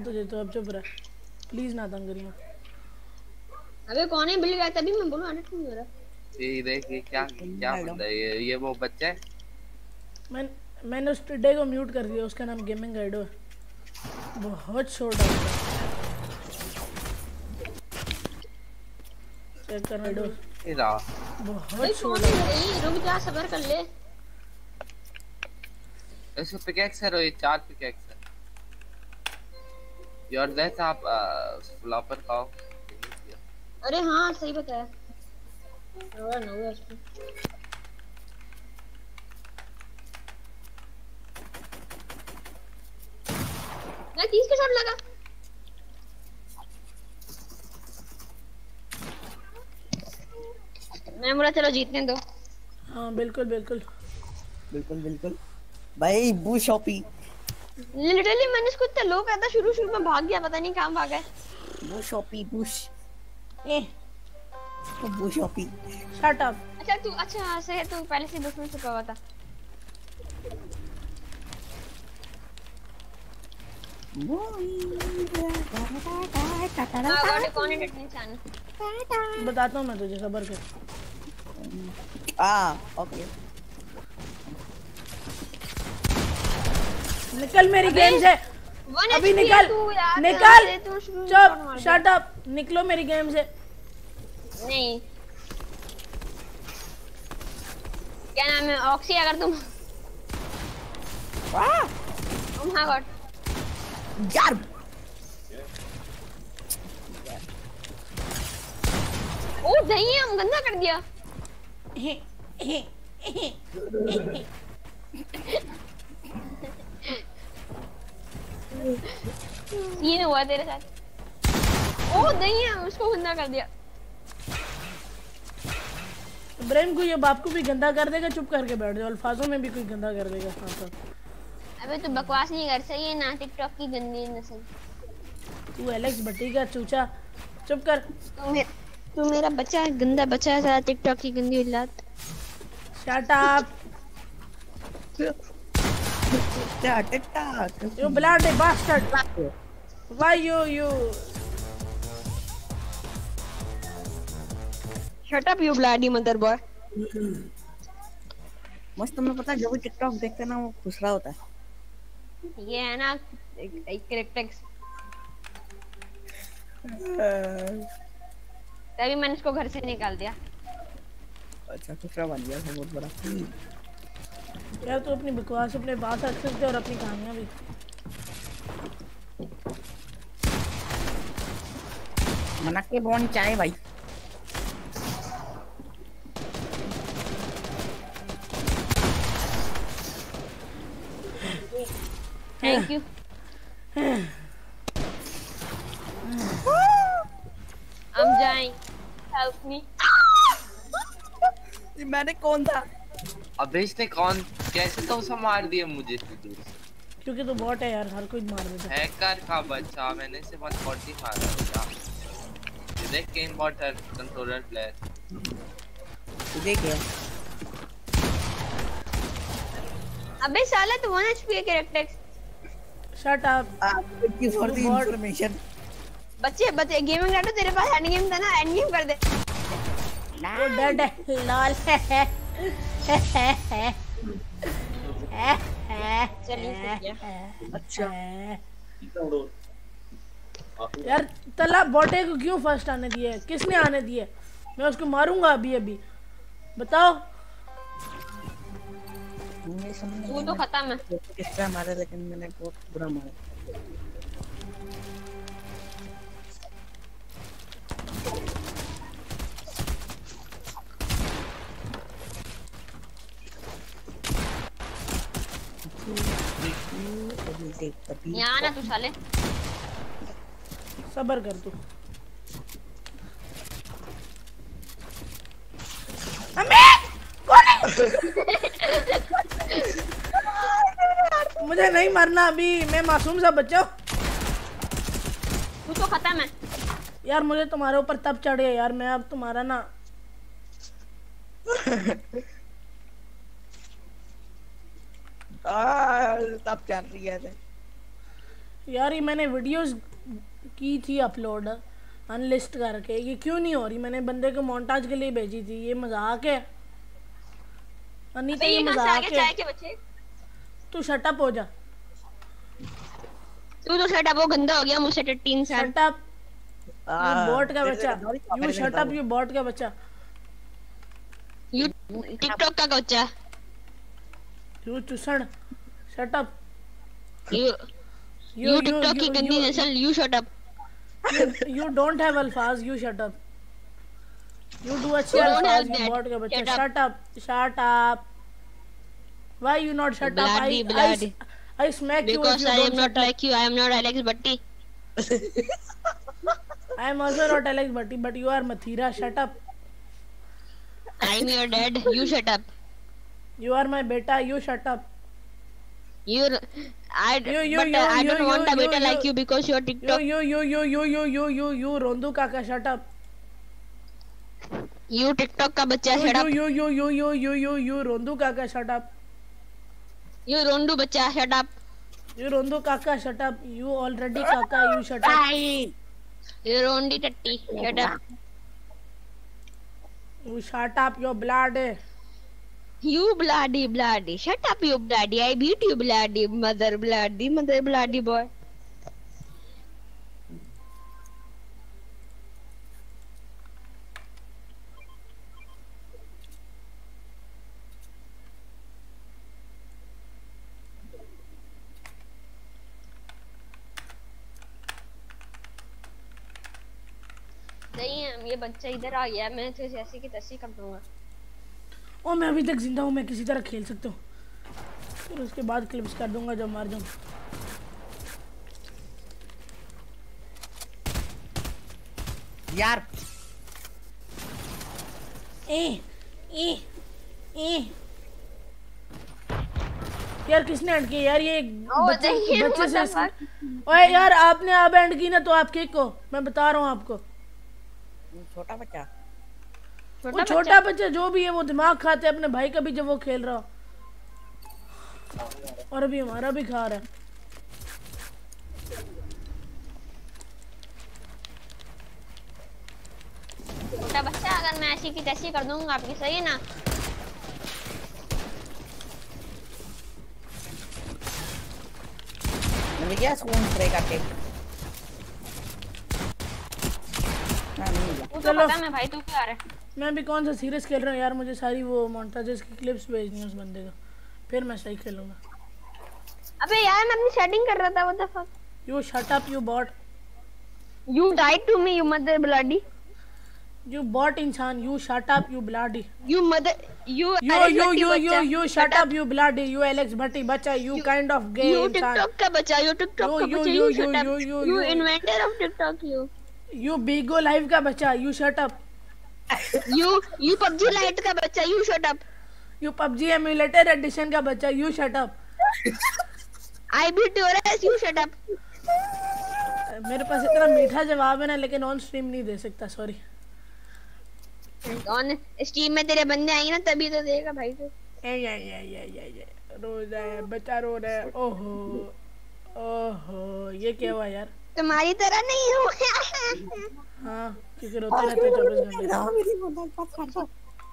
तुझे तो अब चुप रह प्लीज ना तंग करियो। अबे कौन है बिल गया तभी मैं बोलूं अनट क्यों हो रहा। ये देख ये क्या क्या बंदा है ये वो बच्चा है। मैंने उस टिड्डे को म्यूट कर दिया उसका नाम गेमिंग गाइडो है बहुत छोटा है चेक कर गाइडो तेरा बहुत छोटा है। रुक जा सब्र कर ले। ऐसे पिकैक्स है ये 4 पिकैक्स है यार दैट आप फ्लॉपर खाओ। अरे हाँ सही बताया। और नो है इसमें। मैं 30 के शॉट लगा। मैं बोला चलो जीतने दो। हाँ बिल्कुल बिल्कुल बिल्कुल बिल्कुल भाई बू शॉपी लिटरली मैंने इसको इतना लो कहा था शुरू में भाग गया पता नहीं कहाँ भागा है। बू शॉपी बुश ए बू शॉपी शट अप। अच्छा तू अच्छा से तू पहले से दुश्मन चुका हुआ था। कौन है इंसान बताता हूँ मैं तुझे सबर कर। ओके निकल मेरी गेम से अभी निकल निकल चुप शट अप निकलो मेरी गेम से। नहीं क्या नाम है ऑक्सी अगर तुम ओह माय गॉड यार ओ नहीं हम गंदा कर दिया। ये हुआ तेरे साथ। ओ नहीं है उसको गंदा कर दिया। इब्राहिम को ये बाप को भी गंदा कर देगा चुप करके बैठ जाओ अल्फाजों में भी कोई गंदा कर देगा साथ। अबे तू बकवास नहीं कर सही है ना टिकटॉक की गंदी नस्ल। तू एलेक्स भट्टी का चूचा चुप कर। तू मेरा बच्चा है गंदा बच्चा है सारा टिकटॉक की गंदी औलाद। Shut up you bloody bastard why you shut up you bloody mother boy। मस्त तुम्हें पता है जो भी टिकटॉक देखते हैं ना वो खुश रहा होता है। ये है ना एक कैरेक्टर्स तभी मैंने इसको घर से निकाल दिया। अच्छा खुश रहा बन गया बहुत बड़ा। यार तू अपनी बकवास अपने बात रख सकते और अपनी कहानियां भी। मना के बोन चाहे भाई। Thank you. I'm dying. Help me. मैंने कौन था? अबे इसने कौन कैसे तो उसे मार दिया मुझे दूर से। क्योंकि तो बॉट है यार हर कोई मार देता है। हैकर का बच्चा मैंने इसे 140 मारा था। ये देख गेम बॉट है कंट्रोलर प्लेयर। तुझे क्या? अबे साला तू 1 HP है character. Shut up. Thank you for the information. बच्चे बच्चे गेमिंग डाटा तेरे पास एंड गेम था ना एंड गेम कर दे। वो डेड है लॉल अच्छा यार तला बॉटे को क्यों फर्स्ट आने दिया है किसने आने दिया मैं उसको मारूंगा अभी अभी बताओ। वो तो खत्म है। किस तरह मारा लेकिन मैंने बहुत बुरा मारा। यहाँ ना तू साले सबर कर तू। मुझे नहीं मरना अभी मैं मासूम सा बच्चा हूँ। तू तो खत्म है यार मुझे तुम्हारे ऊपर तब चढ़ गया यार मैं अब तुम्हारा ना तब चढ़ रही है यार ये मैंने वीडियोस की थी अपलोड अनलिस्ट करके, ये क्यों नहीं हो रही? मैंने बंदे को मोन्टाज के लिए भेजी थी। ये मजाक है अनीता, ये मजाक है। के बच्चे तू शट अप हो जा। तू तो शट अप, वो गंदा हो गया मुझसे टट्टी इंसान। शट अप यू बॉट का बच्चा, you shut up you bot का बच्चा, यू टिकटॉक का बच्चा, यू चुसड़, शट अप। यू टिकटॉक की गंदी नस्ल, you shut up. You don't have alphas, you shut up. You do अच्छे alphas, you bot का बच्चा। Shut up, shut up. Why you not shut up? I smack you if Because you I don't am not shut up. like you, I am not Alex Bhatti. I am also not Alex Bhatti, but you are Mathira. Shut up. I am your dad, you shut up. You are my beta, you shut up. I don't want a beta like you because you are TikTok. You रोंदू काका, shut up. You TikTok का बच्चा, shut up. You रोंदू काका, shut up. You रोंदू बच्चा, shut up. You रोंदू काका, shut up. You already काका, you shut up. You रोंदी टट्टी, shut up. You shut up, your blood. You bloody, shut up you bloody, I beat you bloody, mother bloody boy. नहीं ये बच्चा इधर आ गया, मैं तो जैसे की तैसी कर दूंगा। ओ मैं अभी तक जिंदा हूँ, मैं किसी तरह खेल सकता हूँ, फिर उसके बाद क्लिप्स कर दूंगा जब मार जाऊँ। यार यार किसने एंड किया यार? ये बच्चे से ओए यार आपने अब एंड की ना तो आप किक हो, मैं बता रहा हूँ आपको। छोटा बच्चा, वो छोटा बच्चा जो भी है वो दिमाग खाते है अपने भाई का भी जब वो खेल रहा हो, और अभी हमारा भी खा रहा है। छोटा बच्चा अगर मैं ऐसी की तैसी कर दूंगा आपकी, सही है ना? मैंने क्या स्पून स्प्रे करके चलो मैं भाई तू क्या आ रहा है? मैं भी कौन सा सीरियस खेल रहा हूँ यार, मुझे सारी वो मोन्टाजेस की क्लिप्स भेजनी है उस बंदे को, फिर मैं सही खेलूंगा। अबे यार मैं अपनी सेटिंग कर रहा था, what the fuck. You shut up you bot. You died to me, you mother bloody. You bot इंसान, you shut up you bloody. You mother, you shut up you bloody, you Alex Bhatti बच्चा, you kind of gay you इंसान। TikTok का बच्चा, you TikTok का बच्चा, you shut up. You inventor of TikTok, you. You Bigo live का बच्चा, you shut up. You PUBG Lite का बच्चा, you shut up. You PUBG emulator edition का बच्चा, you shut up. I beat your ass, you shut up. मेरे पास इतना मीठा जवाब है ना, लेकिन ऑन स्ट्रीम नहीं दे सकता, सॉरी। ऑन स्ट्रीम में तेरे बंदे आएंगे ना तभी तो देगा भाई तो। रो रहा है बच्चा, रो रहा है। ओहो ओहो ये क्या हुआ यार? तुम्हारी तरह नहीं हूँ। हाँ क्योंकि रोते रहते 24 घंटे।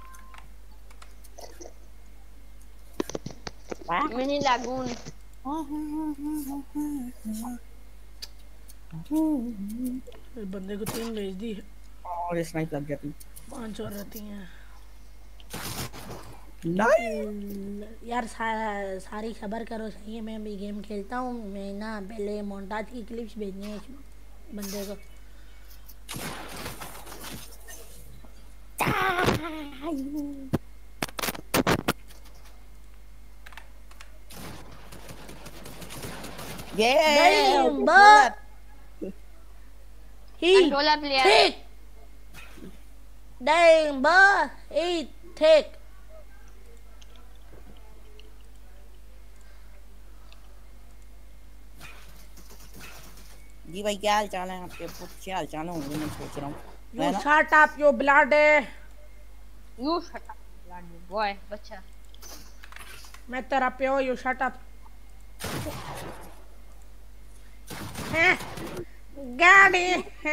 मिनी लागून बंदे को 3 भेज दी और स्नाइप लग जाती, 5 और रहती हैं यार। सारी खबर करो सही है, मैं भी गेम खेलता हूँ। मैं ना पहले मोन्टाज की क्लिप्स भेजनी है इस बंदे को। Controller player Damn, boy, eat thick. जी भाई क्या हाल चाल है आपके? पूछे हाल चाल होंगे, मैं सोच रहा हूँ। You shut up, you bloody. You shut up, bloody boy, बच्चा। मैं तेरा प्यो, you shut up. गाड़ी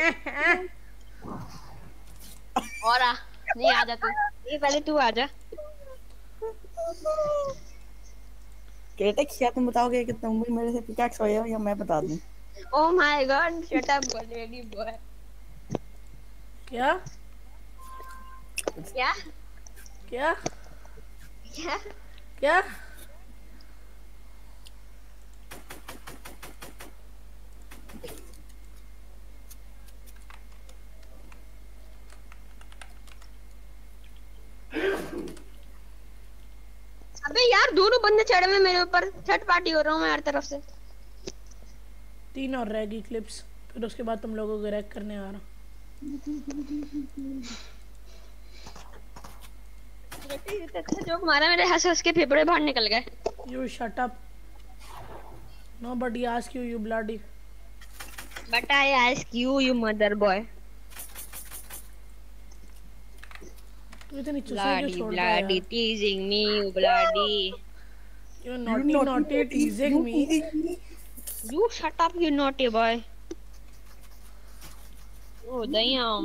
और आ, नहीं आ जा तू, ये पहले तू आ जा। क्रिटिक्स क्या तुम बताओगे कि तुम भी मेरे से पिकैक्स हो या मैं बता दूं? Oh my god, shut up lady boy. क्या क्या क्या क्या? क्या? अबे यार दोनों बंदे चढ़े हुए मेरे ऊपर, थर्ड पार्टी हो रहा हूँ मैं हर तरफ से। 3 और रहेगी क्लिप्स, फिर उसके बाद तुम लोगों को रैक करने आ रहा हूँ। अच्छा जोक मारा मेरे, हंस हंस के फेफड़े बाहर निकल गए। You shut up. Nobody asked you, you bloody. But I ask you, you mother boy. तू इतनी चुसे क्यों Bloody, छोड़ रहा है bloody, यार? teasing me, you bloody. You naughty teasing me. You shut up, you naughty boy. Oh damn.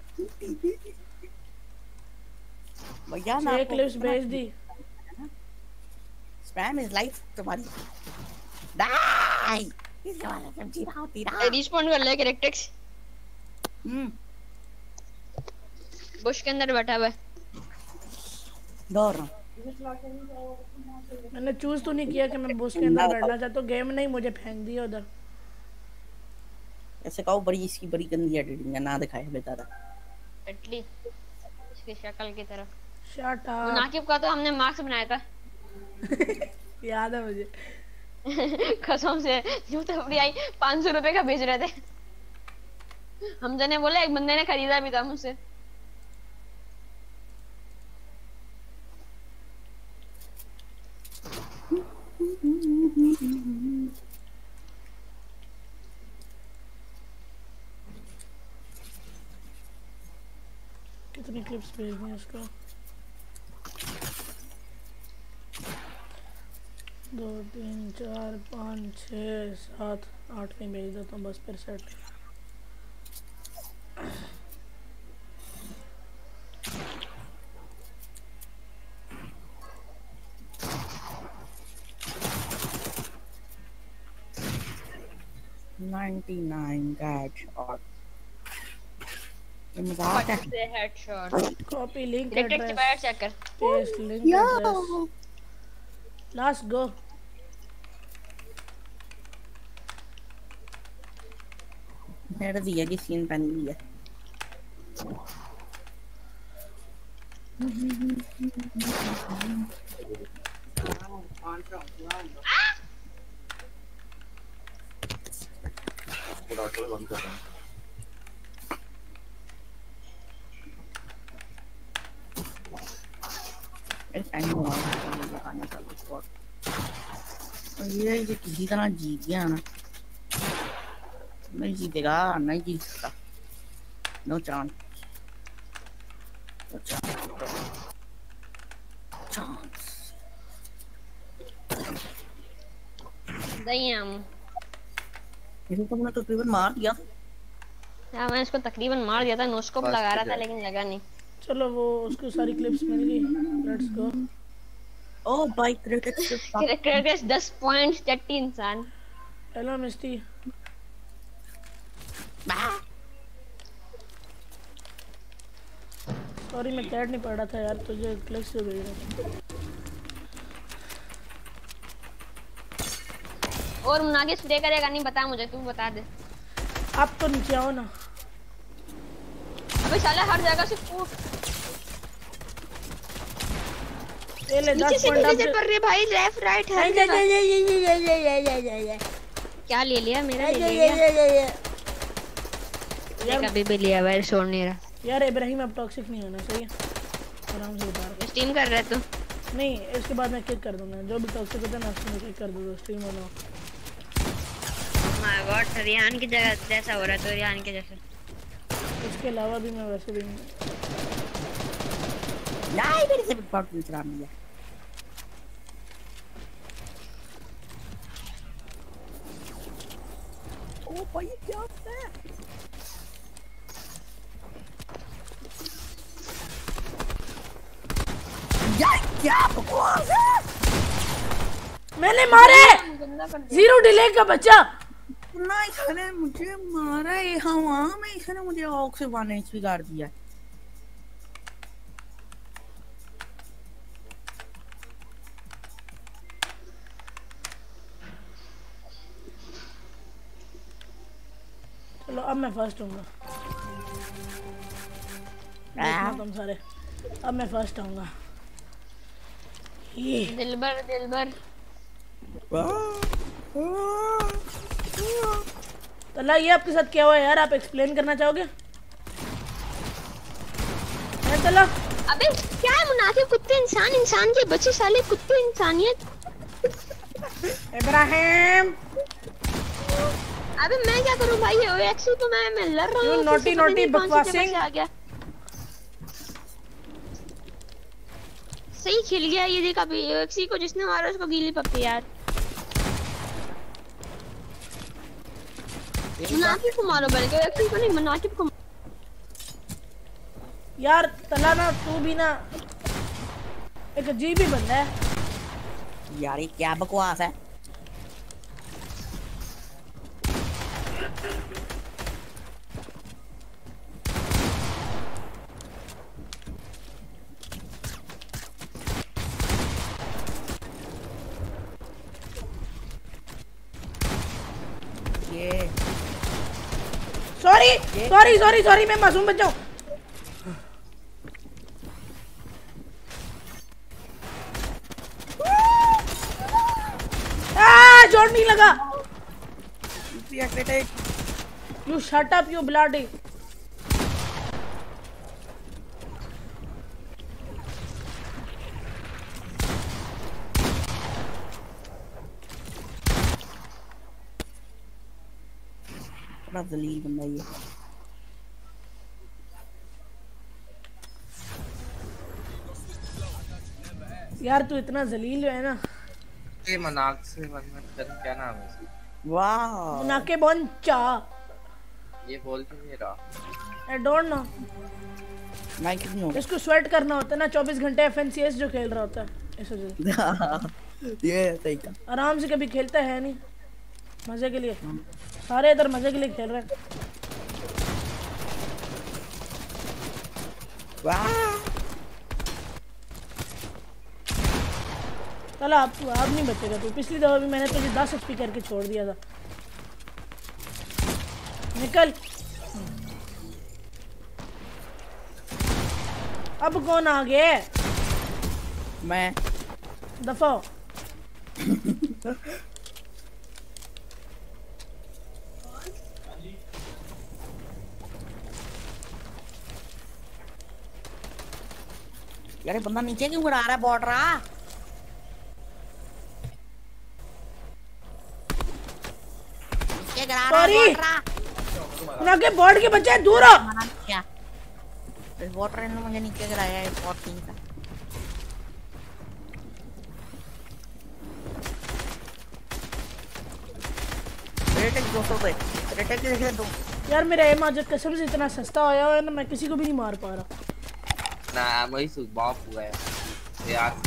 भैया 6 clips भेज दी। स्पैम इज लाइफ तुम्हारी। डाई इसके वाला समझी रहा होती रहा। रिस्पॉन्ड कर ले कैरेक्टर्स। बुश के अंदर बैठा हुआ है। दौड़ रहा हूँ। मैंने चूज तो नहीं किया कि मैं बुश के अंदर बैठना चाहता हूँ, गेम नहीं मुझे फेंक दिया उधर। ऐसे कहो बड़ी इसकी बड़ी गंदी एडिटिंग है, ना दिखाए बेचारा। एटली इसकी शक्ल की तरह। शट वो अप। नाकिब का तो हमने मार्क्स बनाया था। याद है मुझे। कसम से यूं तो अपनी आई 500 रुपए का बेच रहे थे। हमजा ने बोला, एक बंदे ने खरीदा भी था मुझसे। कितनी क्लिप्स भेजनी है उसको? 2 3 4 5 6 7 8 में भेज देता हूँ बस, फिर सेट। मजाक है। Headshot. Copy link direct address, expire check कर। Paste link address, last go. मेरा दिया की सीन पहन लिया। ये किसी तरह जीत गया ना, नहीं जीतेगा, नहीं जीत सकता। No chance, no chance. Damn इसे तो मैंने तकरीबन मार दिया। हाँ मैं इसको तकरीबन मार दिया था, नोस्कोप लगा रहा था लेकिन लगा नहीं। चलो वो उसको सारी क्लिप्स मिल गई, लेट्स गो। ओ भाई क्रिटिक्स क्रिटिक्स 10 पॉइंट्स चट्टी इंसान। Hello Misty. सॉरी मैं कैट नहीं पढ़ रहा था यार, तुझे क्लिप्स से भेज रहा था। और मुनागे स्प्रे करेगा नहीं, बता मुझे, तू बता दे। आप तो नीचे आओ ना। अबे साला हर जगह से कूद। ये ले 10 पॉइंट नीचे से कर रहे भाई, लेफ्ट राइट हर जगह। क्या ले लिया मेरा? ले लिया यार, कभी भी लिया भाई, छोड़ नहीं रहा यार। इब्राहिम अब टॉक्सिक नहीं होना चाहिए, आराम से उतार। स्ट्रीम कर रहे तो नहीं, इसके बाद मैं किक कर दूंगा, जो भी टॉक्सिक होता है ना उसको किक कर दूंगा। Stream on. My god, Riyan की जगह जैसा हो रहा है तो रियान के जैसा। इसके अलावा भी मैं वैसे भी नहीं, मेरे से बहुत दूसरा मिला। ओ भाई क्या होता है यार, क्या बकवास है। मैंने मारे। गंदा कर दिया। 0 डिले का बच्चा। ना इसने मुझे मारा है हवा में, इसने मुझे ऑक से 1 HP गाड़ दिया। चलो अब मैं फर्स्ट हूँगा। देखना तुम सारे, अब मैं फर्स्ट आऊंगा। ये दिलबर दिलबर तला ये आपके साथ क्या हुआ है यार, आप एक्सप्लेन करना चाहोगे? है तला? अबे क्या है मुनाफिक कुत्ते इंसान, इंसान के बच्चे साले कुत्ते इंसानियत। इब्राहिम अबे मैं क्या करूं भाई, ओएक्सी तो मैं लड़ रहा हूं। You naughty, naughty, बकवासिंग। आ गया सही खेल गया ये, देखा अभी ओएक्सी को जिसने मारा उसको गीली पप्पी यार। मुनाफिक को मारो बल्कि ओएक्सी को नहीं, मुनाफिक को यार। तला ना तू भी ना एक अजीब ही बंदा है यार, ये क्या बकवास है। ये सॉरी सॉरी सॉरी सॉरी, मैं मासूम बच्चा हूँ। जोड़ नहीं लगा। You shut up, you bloody। बड़ा जलील बंदा ये। यार तू इतना जलील है ना। ये मनाक से क्या नाम है इसका? वाह नाके बंचा। ये बोल के नहीं रहा। आई डोंट नो, मैं कितनी हूँ। इसको स्वेट करना होता है ना 24 घंटे एफएनसीएस जो खेल रहा होता है इस वजह से। ये सही था। आराम से कभी खेलता है नहीं, मजे के लिए। सारे इधर मजे के लिए खेल रहे हैं। वाह चलो आप नहीं बचेगा तू। पिछली दफा भी मैंने तुझे 10 HP करके छोड़ दिया था। निकल। अब कौन आ गए? मैं दफा हो। यार ये बंदा नीचे क्यों गिरा रहा है बॉर्डर? सॉरी ना के बोर्ड के बच्चे दूर हो। क्या इस बॉर्डर ने मुझे नीचे गिराया है बॉट टीम का। रेटेक 200 पे रेटेक लिखे दो। यार मेरा एम आज कसम से इतना सस्ता आया है ना, मैं किसी को भी नहीं मार पा रहा। ना वही सुख बाप हुआ है यार।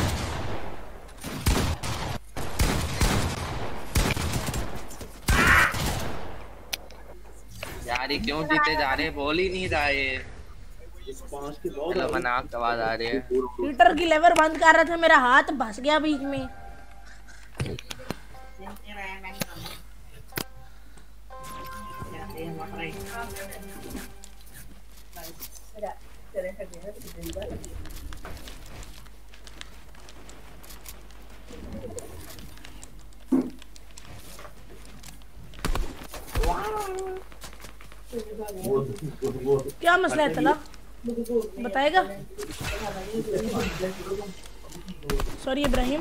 यार ये क्यों जीते जा रहे, बोल ही नहीं रहा है। चलो मनाक आवाज आ रही है। ट्विटर की लेवर बंद कर रहा था, मेरा हाथ फंस गया बीच में। क्या मसला है तला, बताएगा? सॉरी इब्राहिम।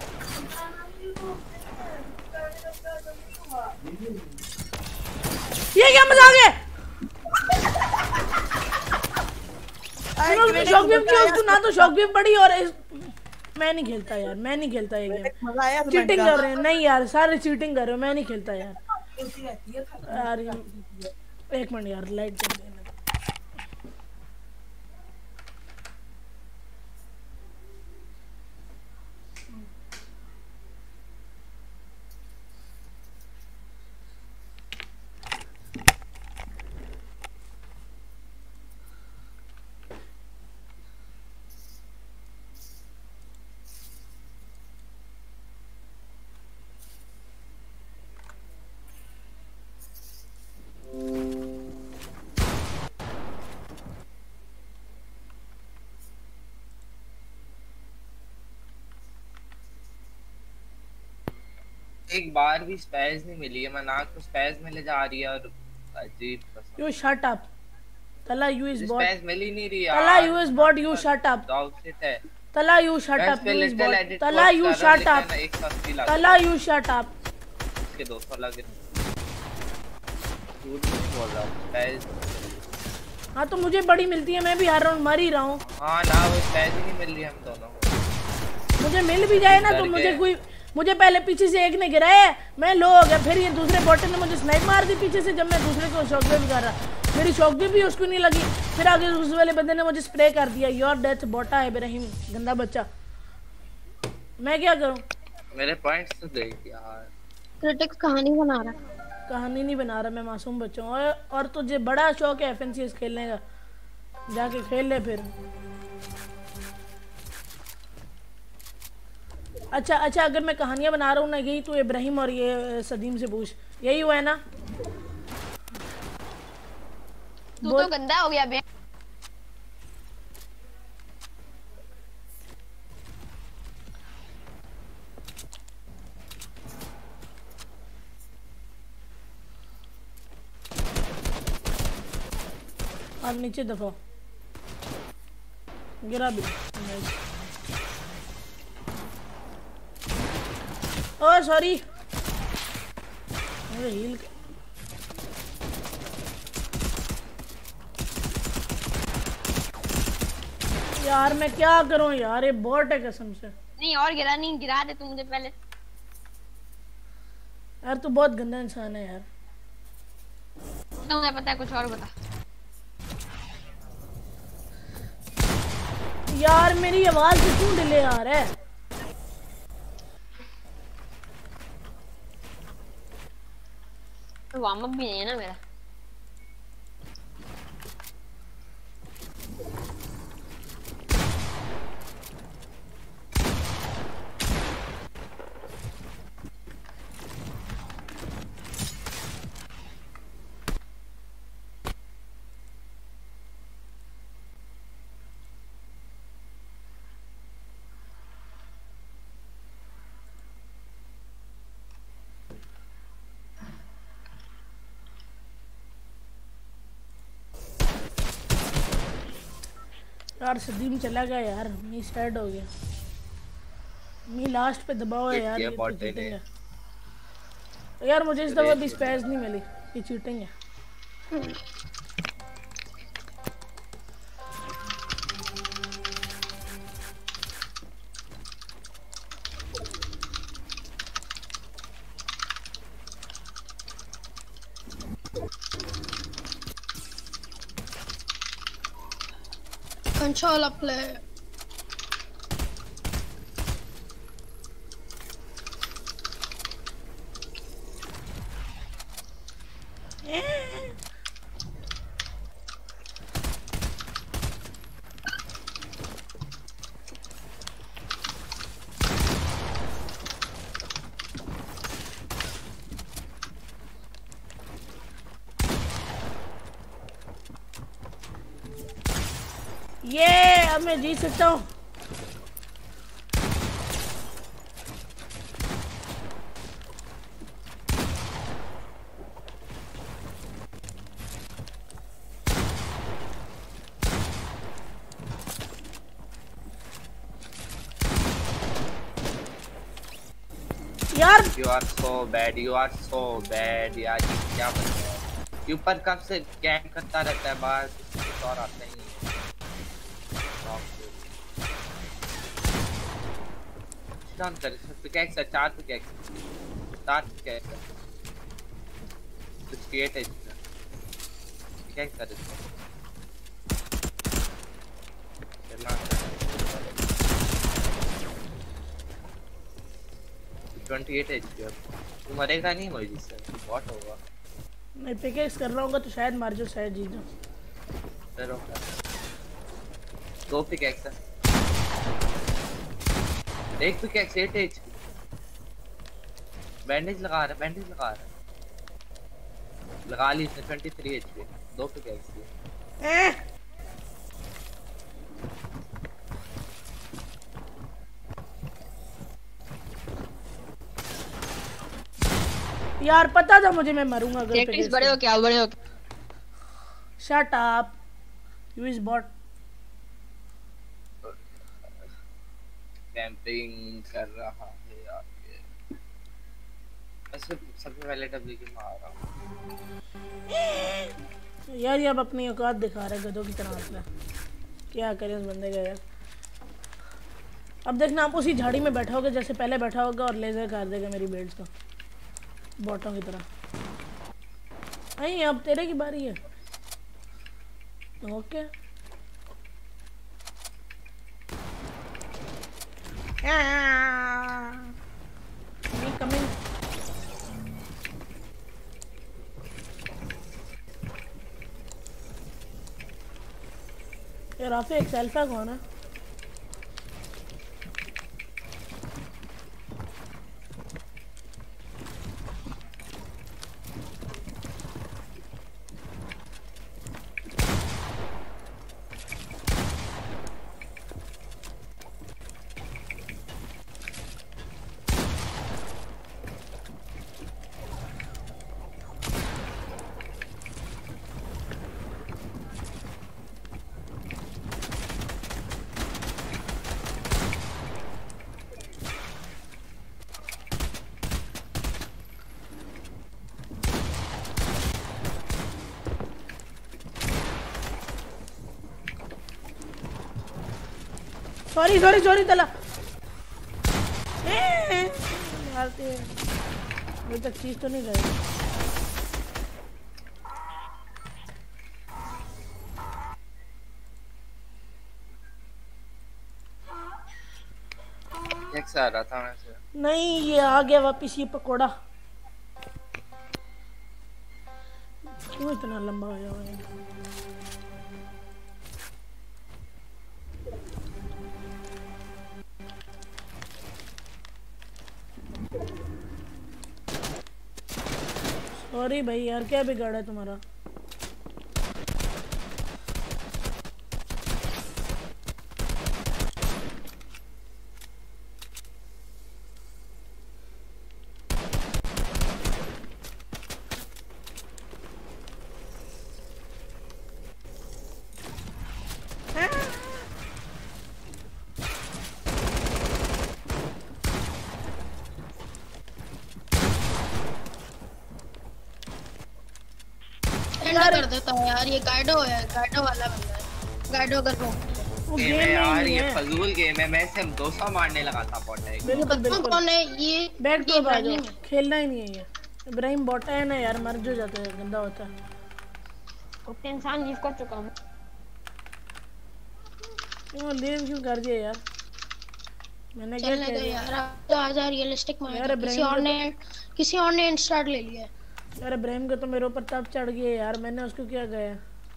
ये क्या मजाक है? शॉक वेव क्यों उसको ना, तो शॉक वेव पड़ी और मैं नहीं खेलता यार, मैं नहीं खेलता ये गेम। चीटिंग कर रहे हैं। नहीं यार सारे चीटिंग कर रहे हो, मैं नहीं खेलता यार। यार एक मिनट यार लाइट जल गई। एक बार भी स्पेस नहीं मिली है। मनाक को स्पेस मिले जा रही है और अजीब कसम। You shut up. Tala you is bot. Space मिल ही नहीं रही यार। Tala you is bot. You shut up. Toxic है। Tala you shut up. You is bot. Tala you shut up. Tala you shut up. इसके 200 लगे। झूठ नहीं बोल रहा हूँ। स्पेस। हाँ तो मुझे बड़ी मिलती है, मैं भी हर राउंड मर ही रहा हूँ। हाँ ना वो स्पेस ही नहीं मिल रही हम दोनों को। मुझे मिल भी जाए ना तो मुझे पहले पीछे से एक ने गिराया, मैं लो हो गया, फिर ये दूसरे बॉटल ने मुझे स्नाइप मार दी पीछे से जब मैं दूसरे को शॉकवेव कर रहा। मेरी शॉकवेव भी उसको नहीं लगी, फिर आगे उस वाले बंदे ने मुझे स्प्रे कर दिया। योर डेथ बोटा है इब्राहिम, गंदा बच्चा। मैं क्या करूं? मेरे पॉइंट्स तो देख यार। क्रिटिक्स कहानी बना रहा। कहानी नहीं बना रहा, मैं मासूम बच्चा हूं। और तुझे बड़ा शौक है एफएनसीएस खेलने का, जाके खेल ले फिर। अच्छा अगर मैं कहानियां बना रहा हूँ ना, यही तो इब्राहिम और ये सदीम से पूछ, यही हुआ है ना? तू तो गंदा हो गया बे। आप नीचे दफा गिरा भी। ओह सॉरी, मुझे हील यार मैं क्या करूं यार, ये बॉट है कसम से। नहीं और गिरा दे तू मुझे पहले। यार तू बहुत गंदा इंसान है यार। तो मुझे पता है, कुछ और बता। यार मेरी आवाज से क्यों डिले आ रहा है? वार्म अप भी नहीं है ना मेरा। यार सदीम चला गया यार, मी सैड हो गया। मी लास्ट पे दबाव है यार, ये तो चीटिंग है यार। मुझे इस दफा भी स्पेस नहीं मिली, ये चीटिंग है। Controller player. ये अब मैं जीत सकता हूँ। यार You are so bad, you are so bad यार। ये क्या बन रहा है? ये ऊपर कब से कैंप करता रहता है, बस कुछ और आता ही नहीं है। डाउन कर, पिकैक्स है 4 पिकैक्स 7 पिकैक्स। 68 है क्या कर रहे हो? चलना 28 है तू मरेगा नहीं मुझे जिससे बहुत होगा। मैं पिकेक्स कर रहा हूँ तो शायद मार जो शायद जीत जाऊँ। चलो 2 पिकेक्स है, 1 पिकेक्स 8 एच। बैंडेज लगा रहा लगा ली इसने 23 एचपी 2 पिकेक्स की। यार पता था मुझे मैं मरूंगा अगर टेक्टिक्स बड़े हो क्या बड़े हो। Shut up you is bot. Camping कर रहा है यार ये। ऐसे सबसे पहले डब्ल्यू की मार रहा हूं यार ये अब अपनी औकात दिखा रहा है गधों की तरह अपना। क्या करें उस बंदे का यार। अब देखना आप उसी झाड़ी में बैठा होगा जैसे पहले बैठा होगा और लेजर कर देगा मेरी बेल्ट को बॉटों की तरह। नहीं अब तेरे की बारी है। Okay coming. यार राफी एक सेल्फा कौन है? सॉरी तला मारते अभी तक चीज तो नहीं गई। एक आ रहा था वैसे। नहीं ये आ गया वापिस ये पकोड़ा। क्यों इतना लंबा आया हुआ है? सॉरी भाई यार क्या बिगाड़ा है तुम्हारा? कर देता हूं यार। ये गाइडो है, गाइडो वाला बंदा है। गाइडो कर दो वो गेम है यार, ये फजूल गेम है। मैं सिर्फ 200 मारने लगा था बॉट है। बिल्कुल कौन है ये? बैक तो आ जाओ, खेलना ही नहीं है ये। इब्राहिम बॉट है ना यार, मर जो जाता है, गंदा होता है। तो इंसान लीव कर चुका हूं। क्यों लीव क्यों कर दिया यार? मैंने क्या किया यार? तो आजा रियलिस्टिक में किसी और ने इंस्टार्ट ले लिया। यार इब्राहिम को तो मेरे ऊपर तब चढ़ गया यार, मैंने उसको क्या गया।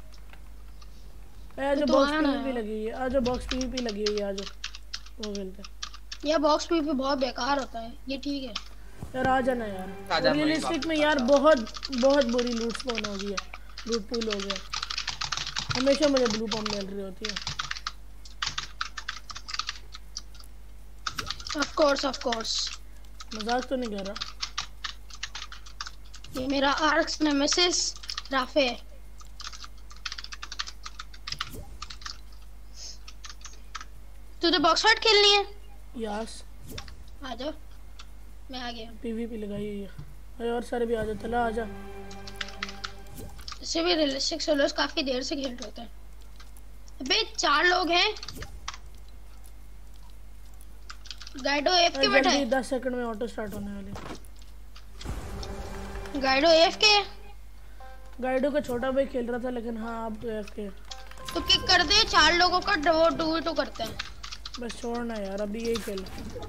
जो बॉक्स पीवीपी लगी हुई है, आ जो बॉक्स पीवीपी लगी हुई है, आ जो वो खेलते हैं। ये बॉक्स पीवीपी बहुत बेकार होता है, ये ठीक है यार। आ जाना यार, रियलिस्टिक में यार बहुत बुरी लूट स्पॉन हो गई है, लूट पूल हो गया। हमेशा मुझे ब्लू पॉम मिल रही होती है। ऑफ कोर्स मजाक तो नहीं कर रहा। ये मेरा आर्क्स नेमेसिस राफे है। तुझे बॉक्स फाइट खेलनी है? यस आ जाओ, मैं आ गया। पीवीपी लगाई हुई है। अरे और सारे भी आ जाओ, चला आ जा। इससे भी रियलिस्टिक सोलोस काफी देर से खेल रहे होते हैं। अबे 4 लोग हैं। गाइडो एफ के बैठा है। 10 सेकंड में ऑटो स्टार्ट होने वाली। गाइडो एफ के गाइडो का छोटा भाई खेल रहा था लेकिन हाँ अब तो एफके। तो किक कर दे 4 लोगों का, वो 2v2 करते हैं। बस छोड़ना यार, अभी यही खेल।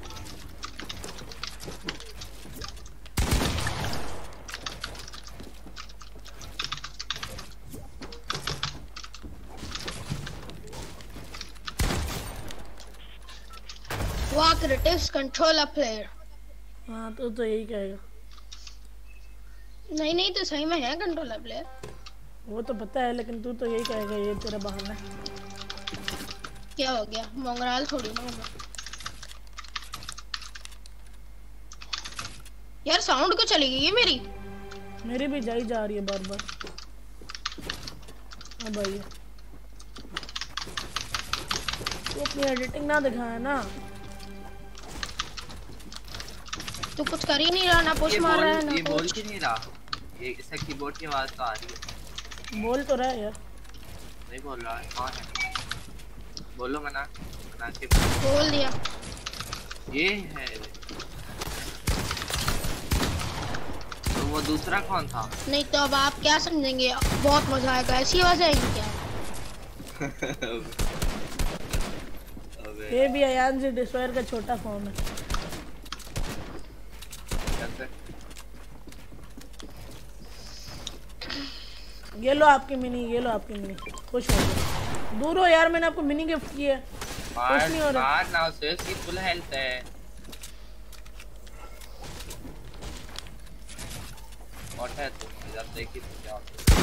वाह क्रिटिक्स कंट्रोल अ प्लेयर। हाँ तो यही कहेगा। नहीं तो सही में है कंट्रोल अ प्लेयर। वो तो पता है लेकिन तू तो यही कहेगा, ये तेरा बहाना है। क्या हो गया, मोंगराल थोड़ी ना हूँ मैं। यार साउंड क्यों चली गई है मेरी? मेरी भी जाई जा रही है बार बार। अब आइए, तो अपनी एडिटिंग ना दिखाया ना। तू कुछ कर ही नहीं रहा ना, पुश मार रहा है ना ये बोल कुछ। क्यों नहीं रहा? ये इसका कीबोर्ड की आवाज तो आ रही है। बोल तो रहा है यार। नहीं बोल रहा है, कौन है? बोलो मना के बोल दिया। ये है। तो वो दूसरा कौन था? नहीं तो अब आप क्या समझेंगे, बहुत मजा आएगा। ऐसी आवाज आएगी क्या? अबे ये भी अयान से डिस्ट्रॉयर का छोटा फॉर्म है। कैसे? ये लो आपकी मिनी, ये लो आपकी मिनी। खुश हो गए। दूर हो यार, मैंने आपको मिनी गिफ्ट की है। खुश नहीं हो रहा। मार ना उसे, उसकी फुल हेल्थ है। और है तो जब देखी तो क्या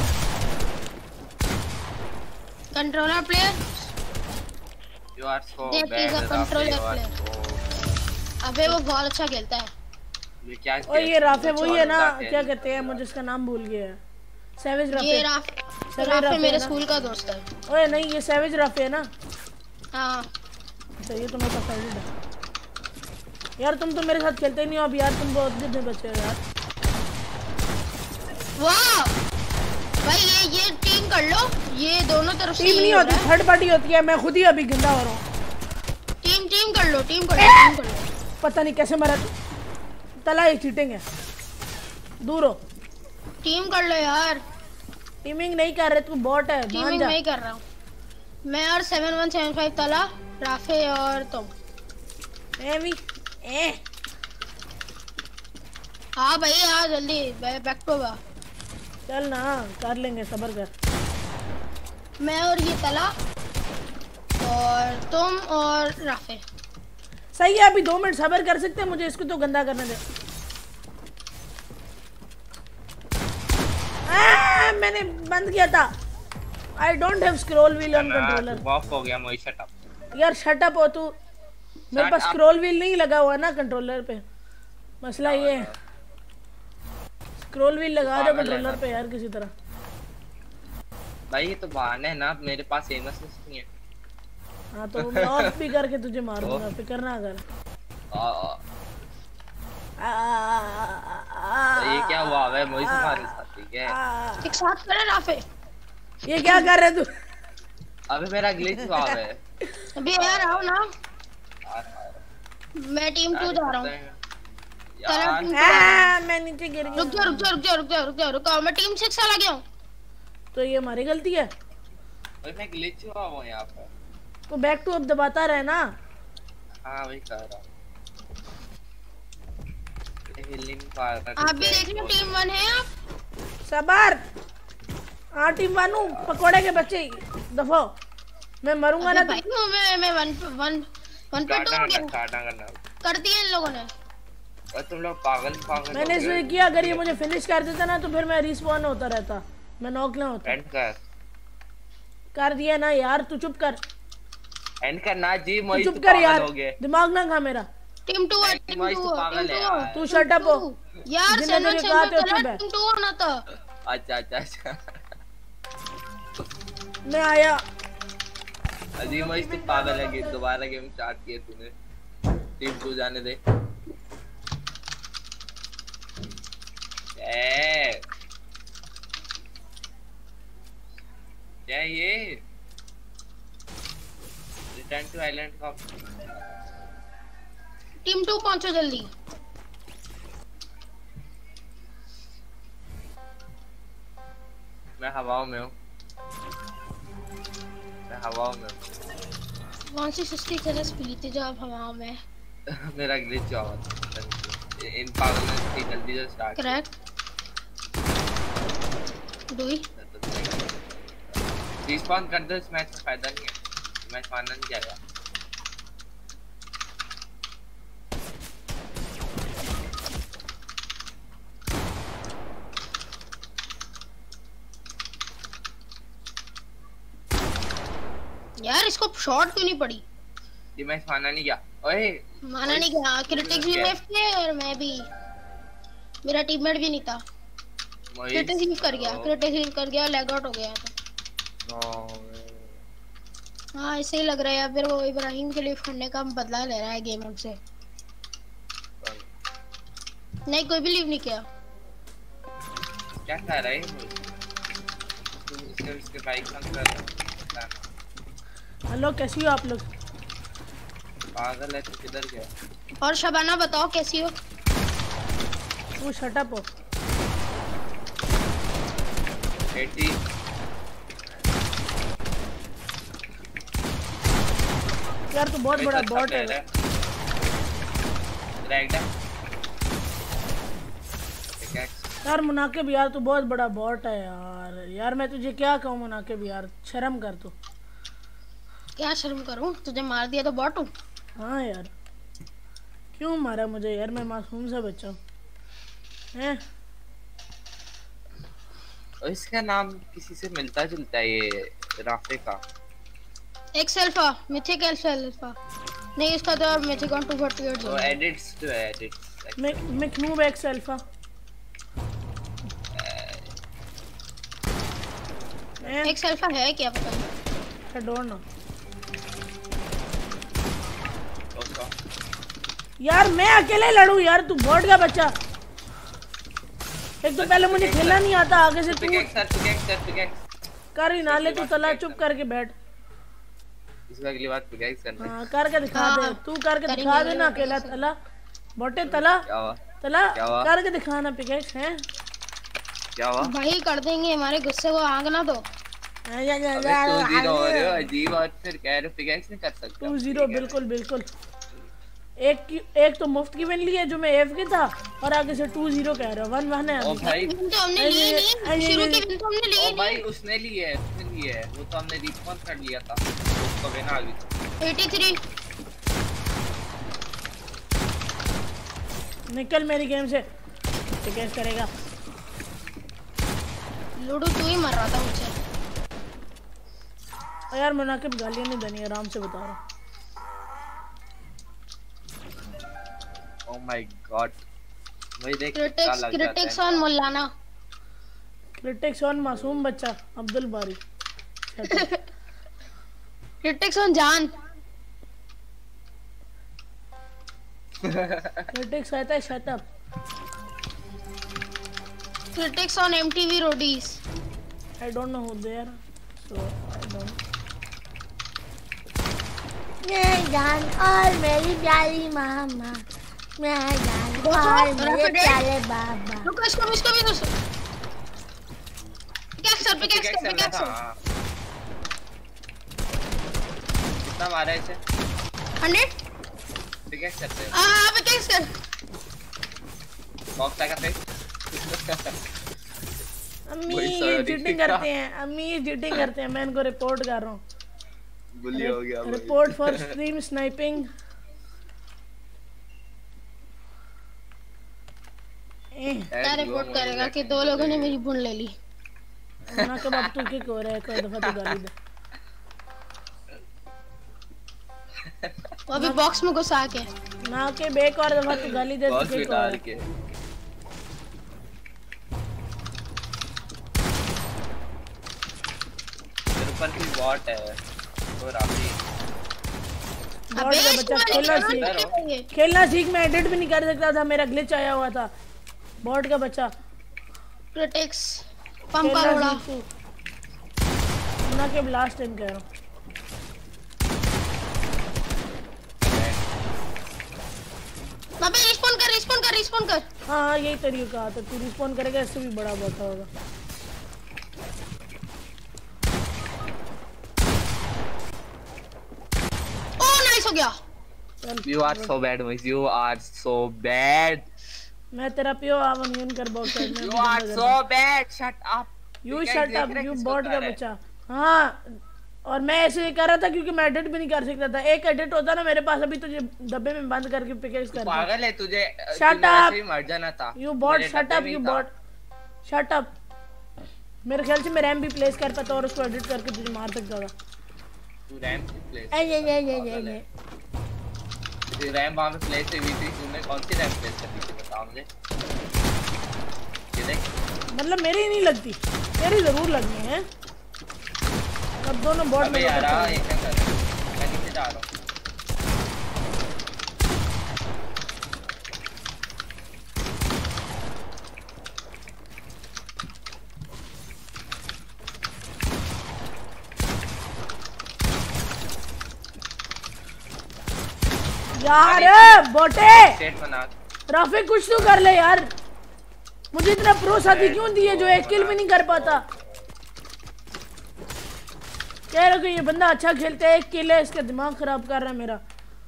controller player. You are so That bad. is a controller player. अबे वो बहुत अच्छा खेलता है। ये क्या? और ये राफे वही है ना, क्या कहते हैं, मुझे इसका नाम भूल गया। सैवेज राफे। ये सैवेज राफे मेरे ना? स्कूल का दोस्त है। ओए नहीं, ये सैवेज राफे है ना। हाँ अच्छा ये तो मेरा फेवरेट है यार। तुम तो मेरे साथ खेलते ही नहीं हो अब यार, तुम बहुत जिद्दी बचे हो यार। वाह भाई, ये टीम कर लो, ये दोनों तरफ से टीम नहीं होती, थर्ड पार्टी होती है। मैं खुद ही अभी गंदा हो रहा हूँ। टीम कर लो, टीम कर लो, टीम कर लो। पता नहीं कैसे मरा तू। तला ये चीटिंग है, दूर हो। टीम कर लो यार। टीमिंग नहीं कर रहे, तू बॉट है। मान टीमिंग जा। मैं ही कर रहा हूँ। मैं और 7175 तला, राफे और तुम। मैं भी हाँ भाई हाँ, जल्दी बैक टू बा। चल ना, कर लेंगे, सबर कर। मैं और ये तला और तुम और राफे। सही है, अभी 2 मिनट सबर कर सकते हैं। मुझे इसको तो गंदा करने दे। मैंने बंद किया था। I don't have scroll wheel on controller. Off हो गया। मोई शट अप यार शट अप हो तू। मेरे पास स्क्रॉल व्हील नहीं लगा हुआ ना कंट्रोलर पे। मसला ये है, स्क्रॉल व्हील लगा दो कंट्रोलर पे यार किसी तरह। भाई ये तो बहाने है ना, मेरे पास एम असिस्ट नहीं है। हाँ तो मैं ऑफ भी करके तुझे मारूंगा, फिक्र ना कर। ये क्या हुआ है? मोई से मारे साथ, ठीक है? एक साथ करे राफे। ये क्या कर रहे तू? अबे मेरा ग्लिच हुआ है। अबे यार आओ ना, मैं टीम 2 जा रहा हूँ। मैं नीचे गिर गया। रुक जा, मैं टीम 6 आ गया हूँ। तो ये हमारी गलती है। भाई मैं ग्लिच हुआ हूँ यहाँ पर। तो बैक टू अब दबाता रहे ना। हाँ वही कर रहा हूँ। आप भी देख लो, टीम 1 है आप। सबर। हाँ टीम 1 हूँ, पकोड़े के बच्चे दफो। मैं मरूंगा ना। भाई मैं 1 पे 2 हो गया। कर दिया इन लोगों ने। और तुम लोग पागल मैंने इसलिए किया, अगर ये मुझे फिनिश कर देता ना तो फिर मैं रिस्पॉन होता रहता, मैं नॉक ना होता। एंड कर दिया ना यार, तू चुप कर। एंड करना जी। मोई चुप कर यार, दिमाग ना खा मेरा। टीम 2 है, टीम 2 है। तू शट अप हो यार। जिन्हें तेरे कहा था चुप है। टीम 2 होना था। अच्छा मैं आया। अजीम मोई से पागल है कि दोबारा गेम स्टार्ट किया तूने। टीम 2 जाने दे। क्या ये? रिटर्न टू आइलैंड का टीम 2 पहुंचो जल्दी। मैं हवाओं में हूँ। मैं हवाओं में हूँ। कौन सी सुस्ती तरस पी थी जो आप हवा में? मेरा ग्लिच हुआ था। इन पागलों ने इतनी जल्दी से स्टार्ट क्रैक डुई रिस्पॉन कर दो। इस मैच में फायदा नहीं है, मैच मानना नहीं जाएगा। यार इसको शॉट क्यों नहीं पड़ी? ये मैच माना नहीं गया। ओए माना नहीं गया। क्रिटिक्स भी लेफ्ट थे और मैं भी, मेरा टीममेट भी नहीं था। क्रिटिक्स लीव कर गया, क्रिटिक्स लीव कर गया, लैग आउट हो गया था। हाँ ऐसे ही लग रहा है या फिर वो इब्राहिम के लीव करने का बदला ले रहा है गेम हमसे। नहीं कोई भी लीव नहीं किया। क्या कर रहा है तू? इसके बाइक संग कर। हेलो कैसी हो आप लोग? पागल है तू, किधर गया? और शबाना बताओ कैसी हो? तू शट अप हो। 80 यार तू बहुत बड़ा बॉट है। यार मुनाकिब यार तू बहुत बड़ा बॉट है यार। यार मैं तुझे क्या कहूँ मुनाकिब यार, शर्म कर तू। क्या शर्म करूं? तुझे मार दिया तो बॉट हूं? हाँ यार क्यों मारा मुझे यार, मैं मासूम सा बच्चा हूँ। और इसका नाम किसी से मिलता जुलता है ये राफे का। X alpha mythic X alpha नहीं, इसका तो मिथिक ऑन 248 वो एडिट्स जो है एडिट्स। मैं noob X alpha. X alpha है क्या पता नहीं। I don't know. यार मैं अकेले लड़ूं यार, तू बॉट का बच्चा। एक तो पहले मुझे खेलना नहीं आता, आगे से तू कर ही ना ले। तू तला चुप करके बैठ। इसका अगली बार पिकैक्स करना। हाँ करके दिखा दे, तू करके दिखा दे ना अकेला तला। बॉटे तला तला करके दिखाना पिकैक्स है। क्या हुआ भाई? कर देंगे, हमारे गुस्से को आग ना दो। अजीब और फिर कह रहे पिकैक्स नहीं कर सकते। 2-0 बिल्कुल बिल्कुल। एक तो मुफ्त की विन ली है जो मैं एफ के था, और आगे से 2-0 कह रहा हूँ। 1-1 है। ओ भाई तो हमने ली नहीं, शुरू की विन तो हमने ली नहीं। भाई उसने ली है, उसने ली है। वो तो हमने रिस्पॉन्स कर लिया था, उसको विन आ गई। 83 निकल मेरी गेम से। पिकैक्स करेगा। लूडो तू ही मर रहा था मुझसे। यार मुनाकिब गालियां नहीं देनी, आराम से बता रहा हूँ। Oh my God, वही देख क्या लग जाता है। क्रिटिक्स ऑन मुल्लाना, क्रिटिक्स ऑन मासूम बच्चा अब्दुल बारी। क्रिटिक्स ऑन जान। क्रिटिक्स कहता है shut up. Critics on MTV Roadies. I don't know who they are, so I don't. मैं जान और मेरी प्यारी मामा, मैं जान और मेरे प्यारे बाबा। रुको इसको भी दोस्तों। पिकैक्स कितना मारा है इसे? 100 पिकैक्स करते हैं। पिकैक्स कर। बॉक्स का फेस। अम्मी चीटिंग करते हैं, अम्मी चीटिंग करते हैं। मैं इनको रिपोर्ट कर रहा हूँ। बुली हो गया। Report for stream sniping. क्या रिपोर्ट करेगा कि 2 लोगों ने मेरी बुन ले ली। ना कब अब तू किक हो रहा है, कोई दफा तो गाली दे। वो भी बॉक्स में घुसा के ना के एक और दफा तू गाली दे तो बॉक्स में किक हो डाल रहा के। तेरे ऊपर भी बॉट है तो राफी। बॉट का बच्चा खेलना सीख। मैं एडिट भी नहीं कर सकता था, मेरा ग्लिच आया हुआ था। बॉट का बच्चा। क्रिटिक्स पंप कर उड़ा ना के लास्ट टाइम कह रहा हूँ। अबे रिस्पॉन कर। हाँ यही तरीका था, तू रिस्पॉन्ड करेगा इससे भी बड़ा बॉट होगा। गया। You are so bad, Moise. You are so bad. मैं तेरा पियो आवन कर बॉक्स में। You are so bad. Shut up. You shut up. You bot का बच्चा। हाँ, और मैं ऐसे कर रहा था क्योंकि मैं एडिट भी नहीं कर सकता था। एक एडिट होता ना मेरे पास, अभी तुझे डब्बे में बंद करके पिकेक्स कर। पागल है तुझे। Shut up. ऐसे ही मर जाना था। You bot, shut up. You bot. Shut up. मेरे ख्याल से मैं रैम भी प्लेस कर पाता और उसको एडिट करके तुझे मार सकता था। तू रैम प्लेस। ये रैम वहाँ पे प्लेस हुई थी, तूने कौन सी रैम प्लेस कर दी थी बता मुझे। ये देख। मतलब मेरी नहीं लगती, तेरी जरूर लगनी है। अब दोनों बॉट में यार ये क्या कर रहा है? मैं नीचे जा रहा हूँ। यार बोटे सेट बना। राफे कुछ तो कर ले यार, मुझे इतना प्रो साथी क्यों दिए जो एक किल भी नहीं कर पाता। कह रहे हो कि ये बंदा अच्छा खेलता है, एक किल है, इसका दिमाग खराब कर रहा है मेरा।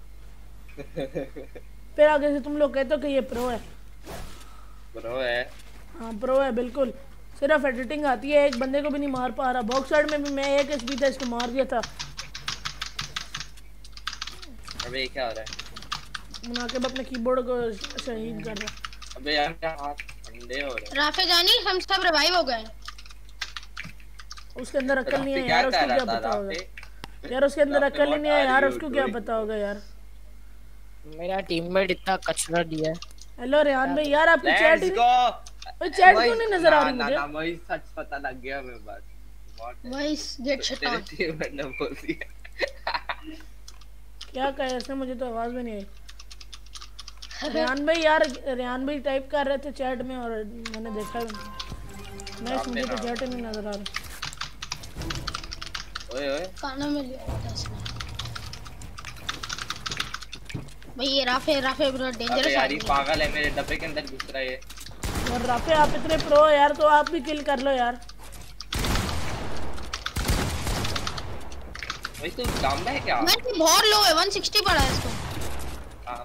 फिर आगे से तुम लोग कहते हो कि ये प्रो है। प्रो है? हाँ प्रो है बिल्कुल, सिर्फ एडिटिंग आती है, एक बंदे को भी नहीं मार पा रहा। बॉक्स साइड में भी मैं एक एचपी था, इसको मार दिया था। अबे ये क्या हो रहा है? मुनाकिब अपने कीबोर्ड को शहीद कर रहा है। अबे यार क्या हाथ ठंडे हो रहे हैं। राफे जानी हम सब रिवाइव हो गए। उसके अंदर अकल नहीं है यार, उसको क्या पता होगा यार, उसके अंदर अकल ही नहीं है यार, उसको क्या पता होगा यार। मेरा टीममेट इतना कचरा दिया है। हेलो रेहान भाई, यार आपकी चैट ही नहीं, चैट क्यों नहीं नजर आ रही मुझे? ना वही सच पता लग गया मैं बस। Voice get shut out. मैंने बोल दिया। क्या कहा इसने, मुझे तो आवाज भी नहीं आई। रेहान भाई यार, रेहान भाई टाइप कर रहे थे चैट में और मैंने देखा मैं मुझे तो चैट ही नहीं नजर आ रहा। ओए ओए खाना में लिया था इसने भाई। ये राफे राफे ब्रो डेंजरस यार ये पागल है, मेरे डब्बे के अंदर घुस रहा है। और राफे आप इतने प्रो हो यार, तो आप भी किल कर लो यार। भाई तू डम है क्या? मैं बहुत लो है, 160 पड़ा है इसको। हां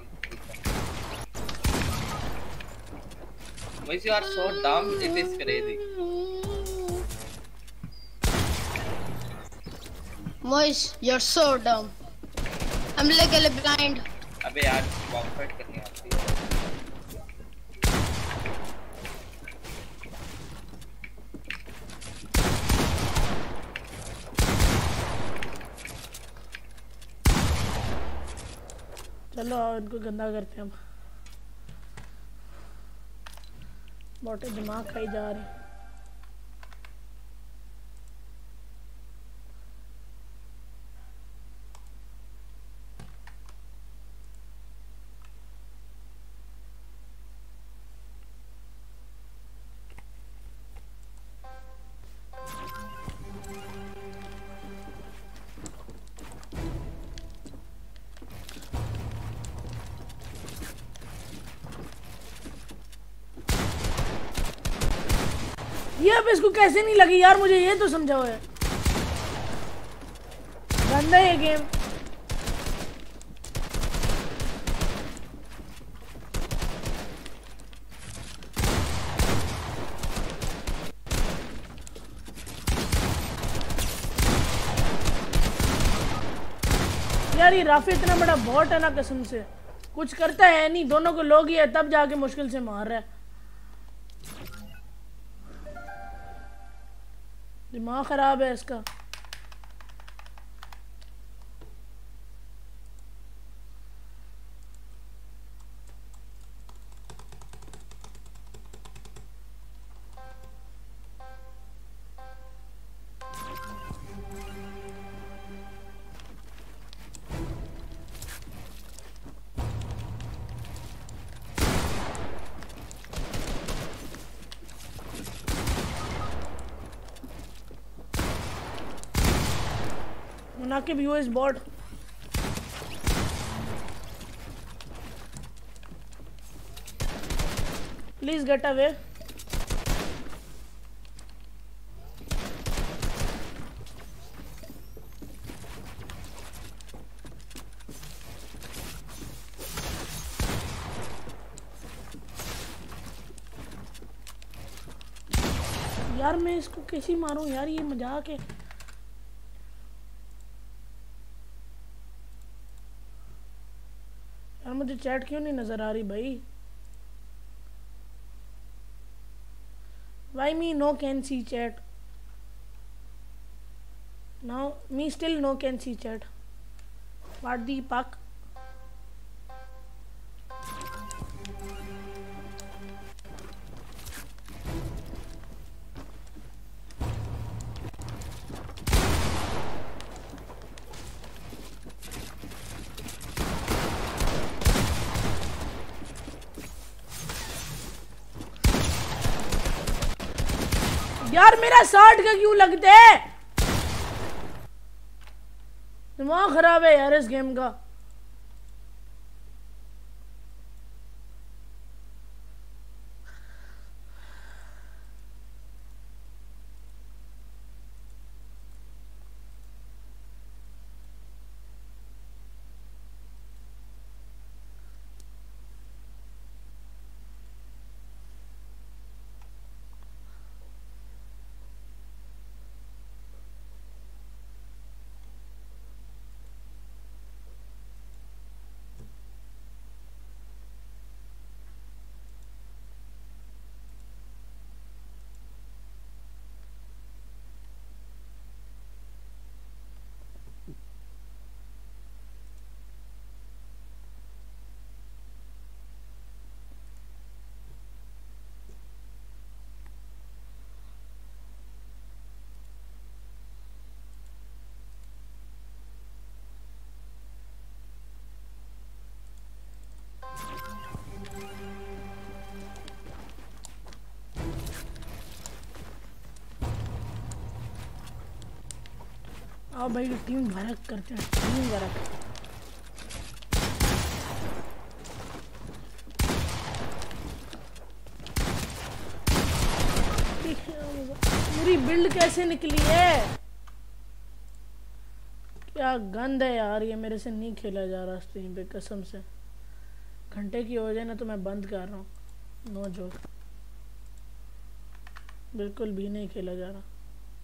Moise, you are so dumb, it is crazy. Moise, you're so dumb. I'm legally blind. अबे यार बॉक्स फाइट करनी आती है। चलो इनको गंदा करते हैं हम। बॉटे दिमाग खाई जा रही। ये अब इसको कैसे नहीं लगी यार, मुझे ये तो समझाओ है। गंदा है ये गेम। यार ये राफी इतना बड़ा बॉट है ना, कसम से कुछ करता है नहीं, दोनों को लोग ही है तब जाके मुश्किल से मार रहा है। दिमाग खराब है इसका। Munakib, you is bot. Please get away. यार मैं इसको कैसे मारूं यार, ये मजाक है। यार मुझे चैट क्यों नहीं नजर आ रही भाई? Why me no can see chat? Now me still no can see chat. What the fuck? यार मेरा 60 का क्यों लगते है? दिमाग खराब है यार इस गेम का। आओ भाई टीम वर्क करते हैं, टीम वर्क। मेरी बिल्ड कैसे निकली है? क्या गंद है यार, ये मेरे से नहीं खेला जा रहा स्ट्रीम पे कसम से। घंटे की हो जाए ना तो मैं बंद कर रहा हूँ, नो जोक, बिल्कुल भी नहीं खेला जा रहा।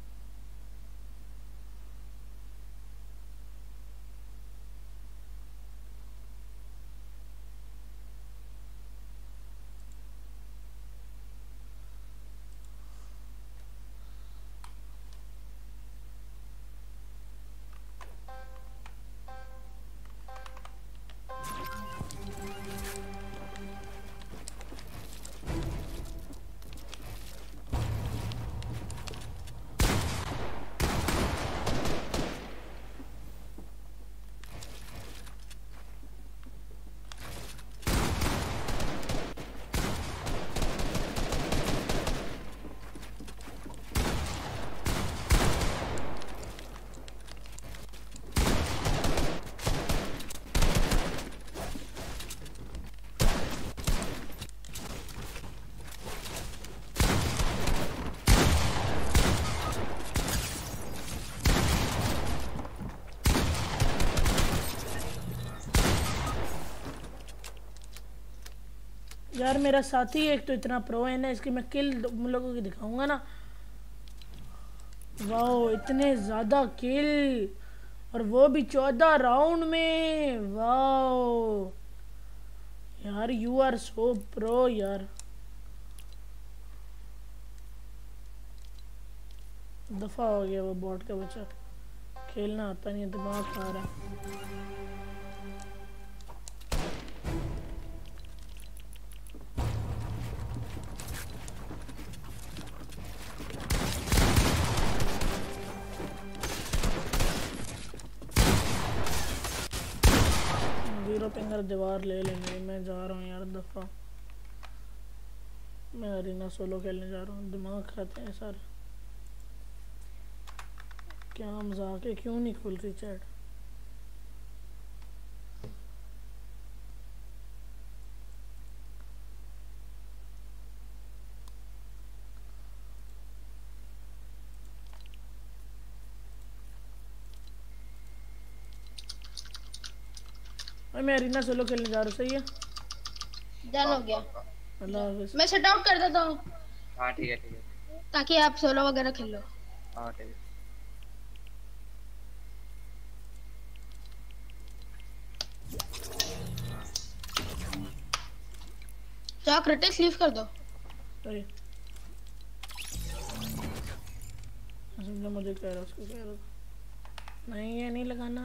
यार मेरा साथी एक तो इतना प्रो है ना, इसकी मैं किल लोगों की दिखाऊंगा ना। वाओ इतने ज्यादा किल, और वो भी 14 राउंड में। वाओ यार यू आर सो प्रो यार। दफा हो गया वो बॉट का बच्चा, खेलना आता नहीं है, दिमाग खा रहा है। पिंगर दीवार ले लेंगे। मैं जा रहा हूँ यार दफा, मैं अरीना सोलो खेलने जा रहा हूँ। दिमाग खाते हैं सर, क्या मजाक है, क्यों नहीं खुल रही चैट? मैं अरीना सोलो खेलने जा रहा हूँ, सही है? डन हो गया। अल्लाह हाफिज़। मैं सेट आउट कर देता हूँ। हाँ ठीक है ठीक है। ताकि आप सोलो वगैरह खेल लो। हाँ ठीक है। क्या क्रिटिक्स लीव कर दो। सही समझा, मुझे कह रहा उसको कह रहा नहीं ये नहीं लगाना,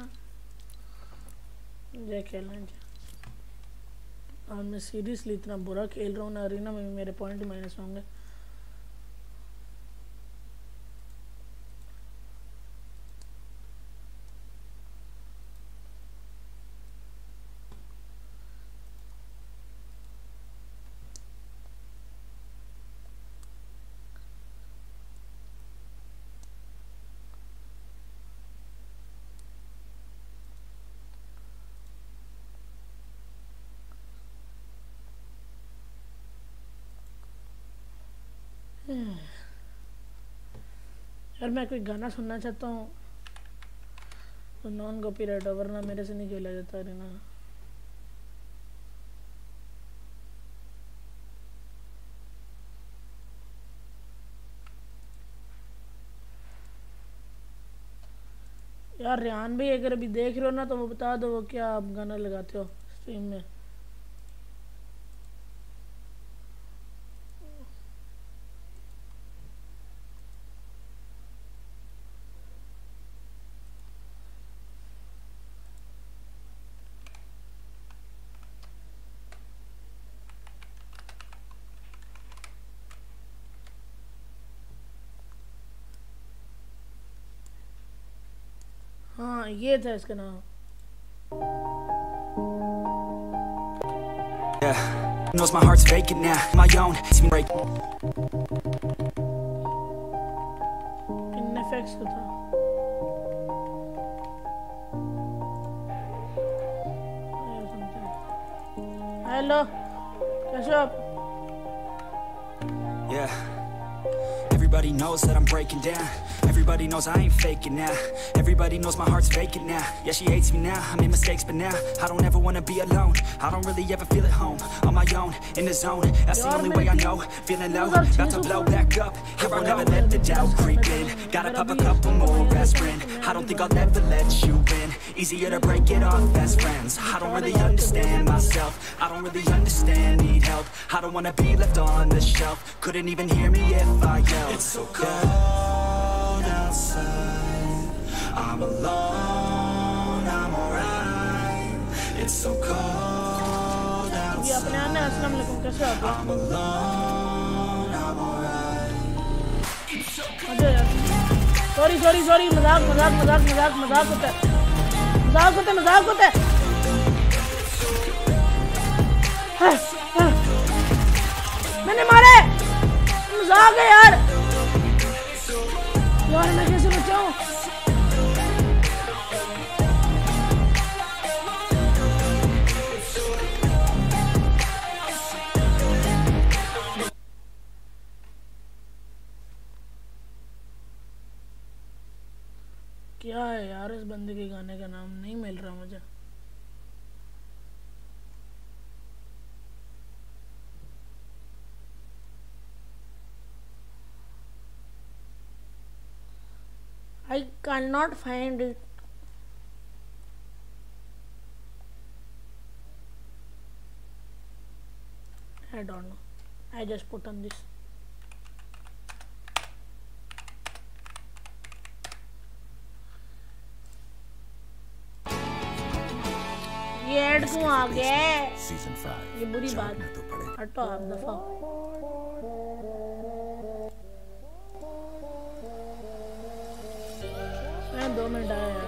मुझे खेलना है। और मैं सीरियसली इतना बुरा खेल रहा हूँ ना, अरीना में मेरे पॉइंट माइनस होंगे। यार मैं कोई गाना सुनना चाहता हूँ तो नॉन कॉपीराइट, वरना मेरे से नहीं खेला जाता है ना। यार रेहान भाई अगर अभी देख रहे हो ना तो वो बता दो वो क्या आप गाना लगाते हो स्ट्रीम में। हाँ ये था इसका नाम। Yeah, knows my heart's vacant now, my own, it's been break. इनफेक्ट्स का था। हेलो कैसे हो आप? Yeah, everybody knows that I'm breaking down. Everybody knows I ain't faking now. Everybody knows my heart's vacant now. Yeah, she hates me now, I made mistakes but now I don't ever wanna be alone. I don't really ever feel at home. On my own, in the zone, that's the only way I know. Feeling low, about to blow back up. Here I'll never let the doubt creep in. Gotta pop a couple more aspirin. I don't think I'll ever let you in. Easier to break it off best friends. I don't really understand myself. I don't really understand, need help. I don't wanna be left on the shelf. Couldn't even hear me if I yelled. It's so cold outside, I'm alone, I'm alright. It's so cold ये अपने आने अस्सलाम वालेकुम कैसे हो आप? I'm alone, I'm alright. अरे यार सॉरी सॉरी सॉरी मजाक मजाक मजाक मजाक मजाक होता है मजाक होता है मजाक होता है। मैंने मारे मजाक है यार यार मैं कैसे बचाऊं? क्या है यार इस बंदे के गाने का नाम नहीं मिल रहा मुझे। I cannot find it. I don't know. I just put on this. ये ऐड क्यों आ गया? ये बुरी बात। हटो आप दफा। मैं 2 मिनट आया यार।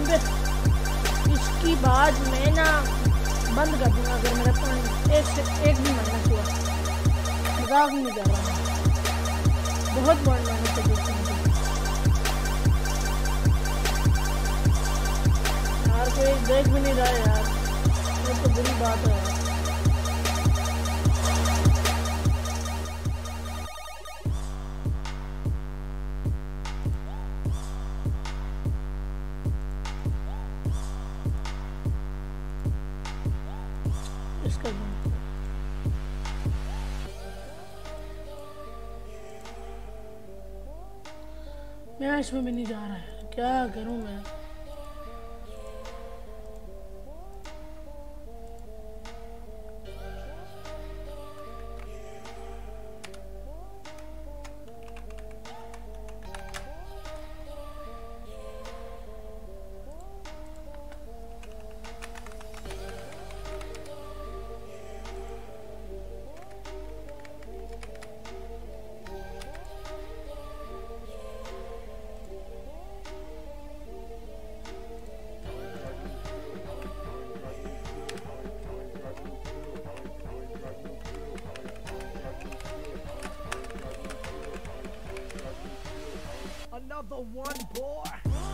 पे इसकी बात मैं ना बंद कर दूंगा अगर मेरा पॉइंट एक भी माइनस हुआ। मजाक नहीं कर रहा हूँ, बहुत पॉइंट माइनस कर देती हूँ यार। कोई देख भी नहीं रहा यार, ये तो बुरी बात है यार। मैच में भी नहीं जा रहा है, क्या करूं मैं। Another one, boy.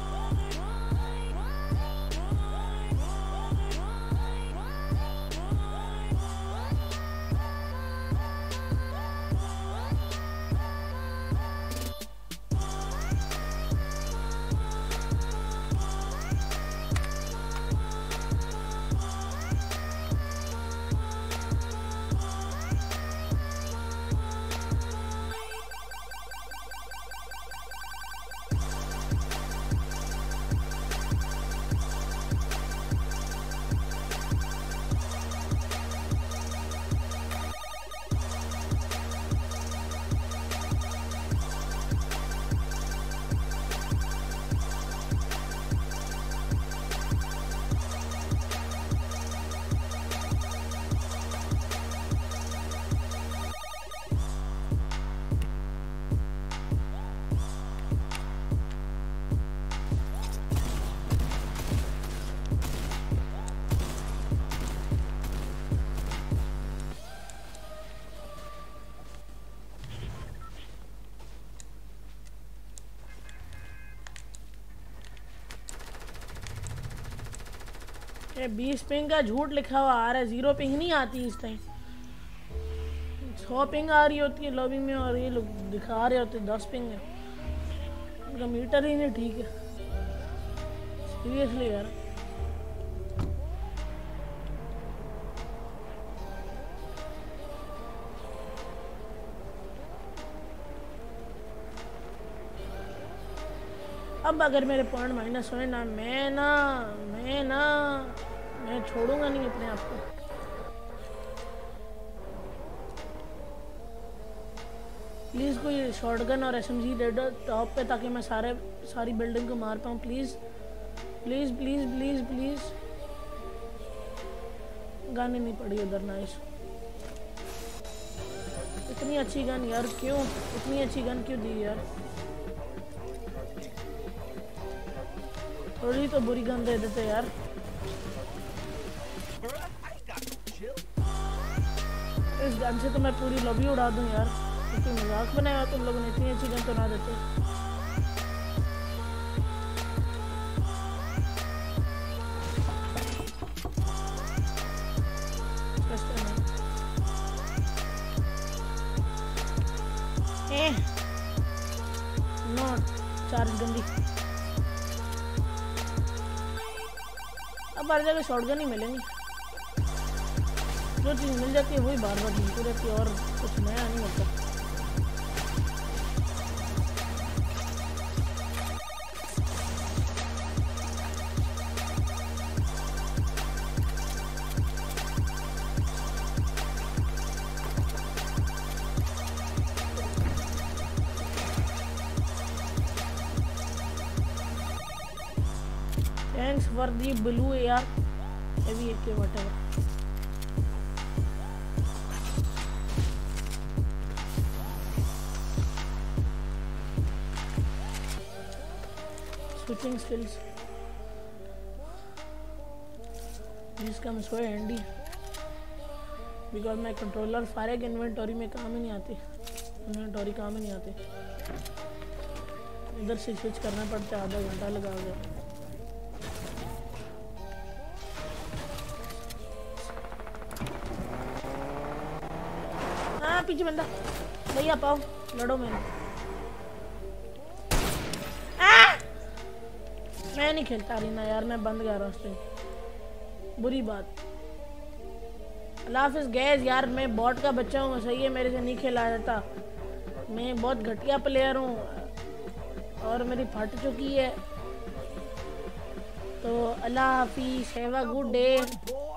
ये 20 पिंग का झूठ लिखा हुआ आ रहा है, 0 पिंग नहीं आती इस टाइम। 100 पिंग आ रही होती है लॉबी में और ये लोग दिखा रहे होते 10 पिंग है। उनका मीटर ही नहीं ठीक है, सीरियसली यार। अब अगर मेरे पॉइंट माइनस हुए ना, मैं छोड़ूंगा नहीं अपने आप को। प्लीज़ कोई शॉटगन और एसएमजी दे दो टॉप पे, ताकि मैं सारी बिल्डिंग को मार पाऊँ। Please please please please please. Gun ही नहीं पड़ी उधर। नाइस, इतनी अच्छी गन यार, क्यों इतनी अच्छी गन क्यों दी यार। थोड़ी तो बुरी गन दे देते यार। इस गन से तो मैं पूरी लॉबी उड़ा दूं यार। कोई मजाक बनाया तुम लोगों ने, इतनी अच्छी गन तो ना देते। नो चार्ज गंदी। अब हर जगह शॉटगन ही मिलेंगी, जो चीज़ मिल जाती है वही बार बार मिलती रहती है और कुछ नया नहीं होता। Thanks for the blue AR heavy AK whatever. Switching skills. जिसका मैं सो हैंडी बिकॉज मैं कंट्रोलर फारेग इन्वेंटरी में काम ही नहीं आती, इन्वेंटरी काम ही नहीं आती, इधर से स्विच करना पड़ता है, आधा घंटा लगा गया। हाँ पीछे बंदा, भैया पाओ लड़ो मैंने। मैं नहीं खेलता अरीना यार, मैं बंद कर रहा हूँ स्ट्रीम, बुरी बात। अल्लाह हाफिज़ गैस। यार मैं बॉट का बच्चा हूँ, सही है, मेरे से नहीं खेला जाता, मैं बहुत घटिया प्लेयर हूँ और मेरी फट चुकी है। तो अल्लाह हाफिज़, हैव अ गुड डे।